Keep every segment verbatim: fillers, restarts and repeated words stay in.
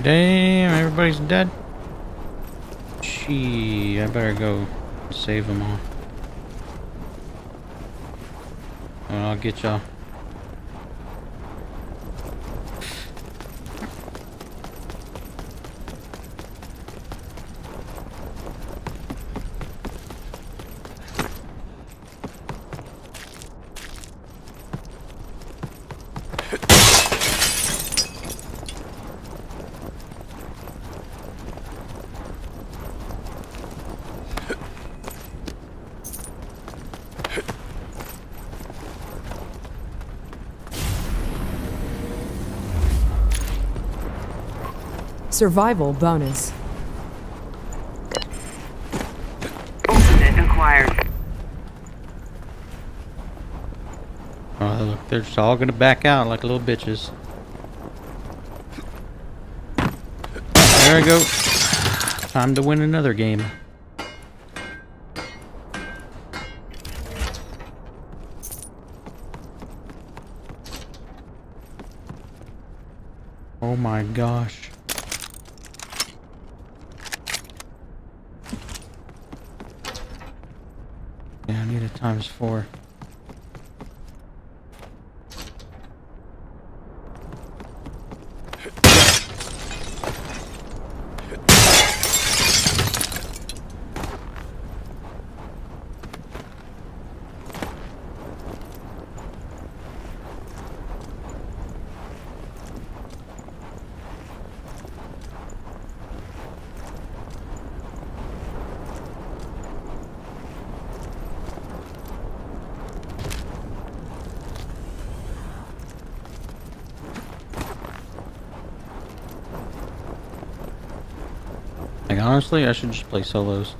Damn, everybody's dead. Gee, I better go save them all. Well, I'll get y'all. Survival bonus. Ultimate acquired. Oh, look, they're just all gonna back out like little bitches. There we go. Time to win another game. Oh my gosh. Yeah, I need a times four. Like, honestly, I should just play solos.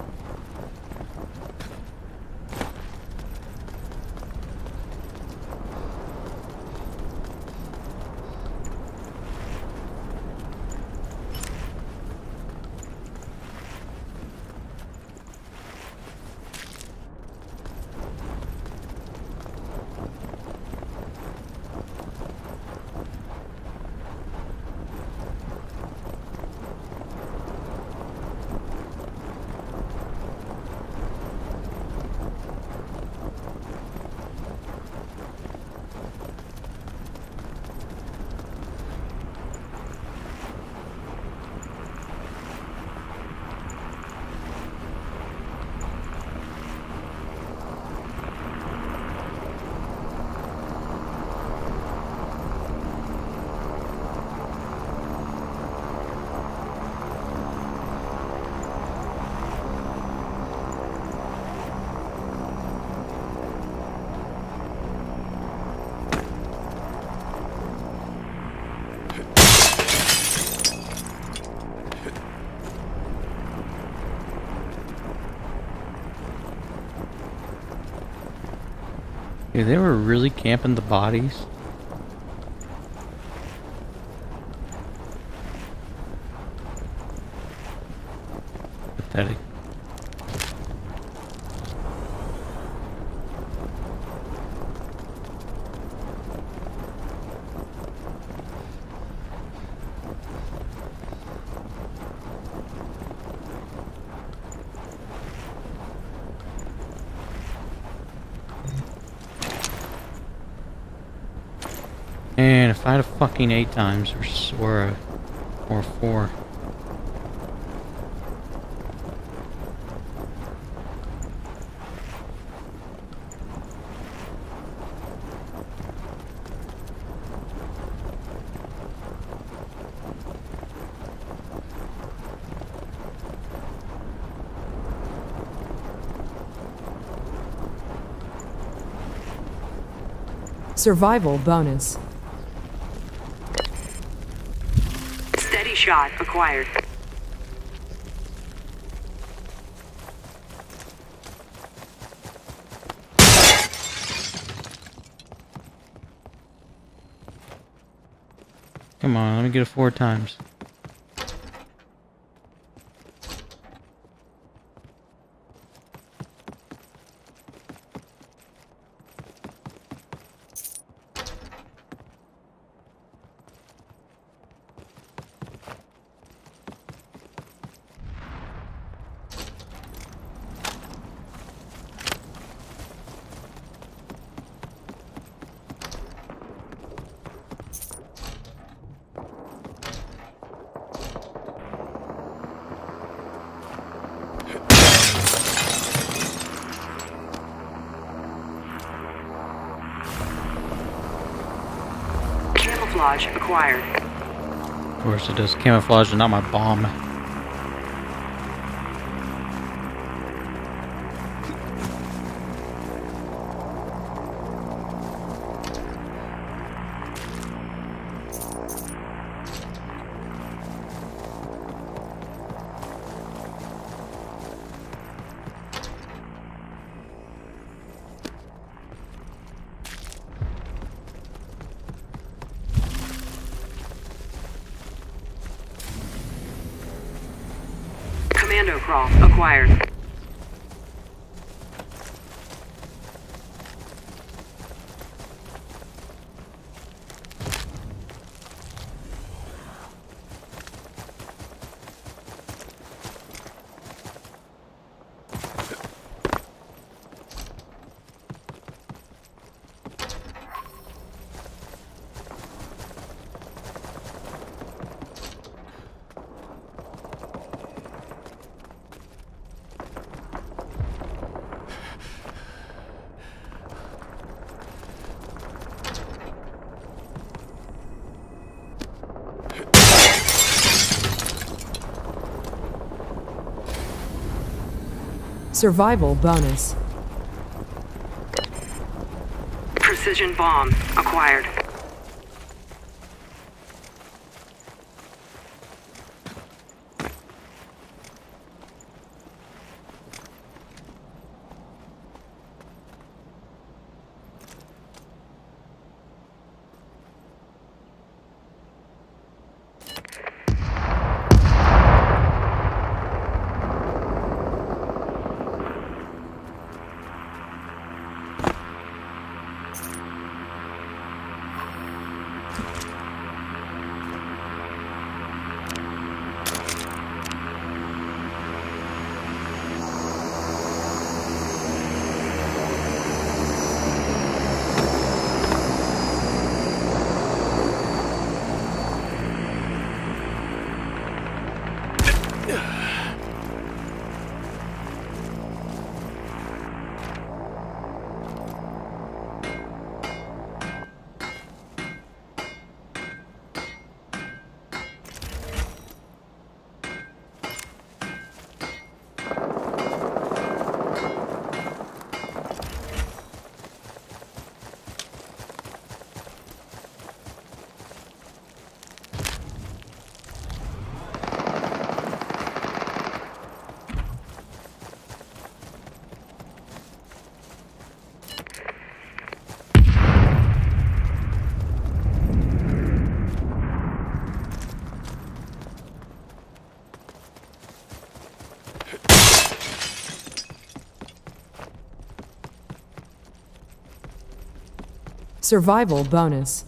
Dude, they were really camping the bodies. Pathetic. And if I had a fucking eight times or s- or a or a four. Survival bonus. Steady shot acquired. Come on, let me get it four times. Camouflage acquired. Of course it does camouflage and not my bomb. Commando crawl acquired. Survival bonus. Precision bomb acquired. Survival bonus.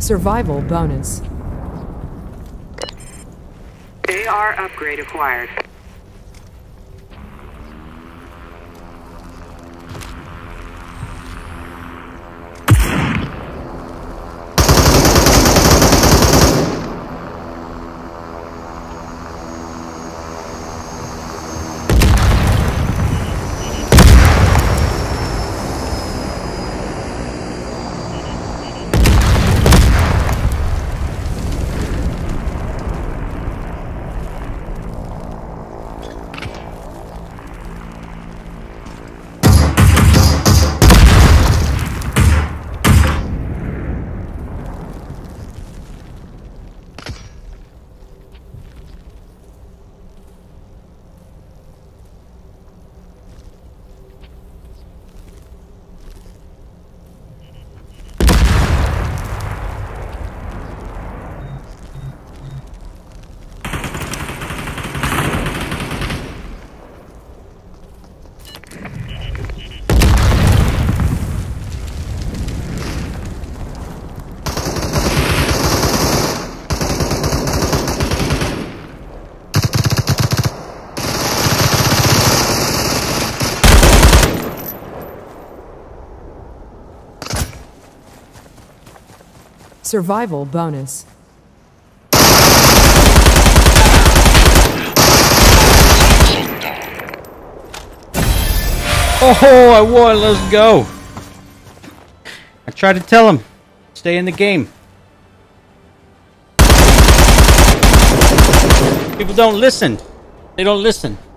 Survival bonus. A R upgrade acquired. Survival bonus. Oh, I won. Let's go. I tried to tell him, stay in the game. People don't listen. They don't listen.